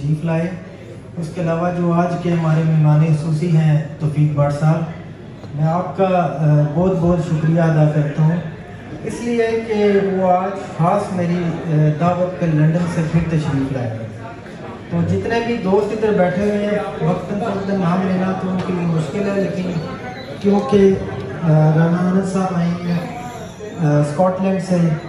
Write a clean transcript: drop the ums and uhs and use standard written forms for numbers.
तशरीफ़ लाए। उसके अलावा जो आज के हमारे मेहमान ख़ुसूसी हैं तौफीक भट्ट साहब, मैं आपका बहुत बहुत शुक्रिया अदा करता हूँ, इसलिए कि वो आज ख़ास मेरी दावत पर लंदन से फिर तशरीफ़ लाए। तो जितने भी दोस्त इधर बैठे हुए हैं, वक्तन फ़ौक्तन नाम लेना तो उनके लिए मुश्किल है, लेकिन क्योंकि राना आनंद साहब आए हैं स्कॉटलैंड से,